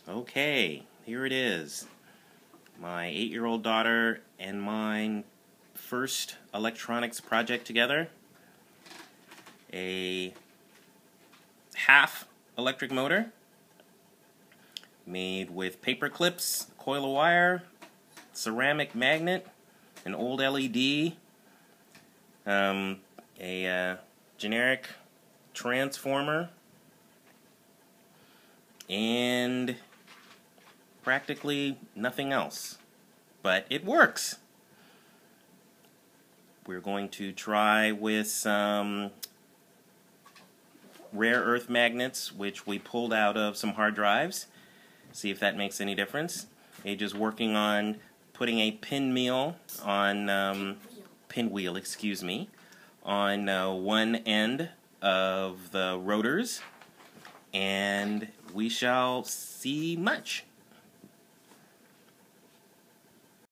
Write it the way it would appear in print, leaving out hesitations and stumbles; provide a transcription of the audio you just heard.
Okay, here it is. My 8-year-old daughter and mine first electronics project together. A half electric motor made with paper clips, coil of wire, ceramic magnet, an old LED, a generic transformer, and practically nothing else. But it works. We're going to try with some rare earth magnets, which we pulled out of some hard drives. See if that makes any difference. Age is working on putting a pinwheel on on one end of the rotors, and we shall see much.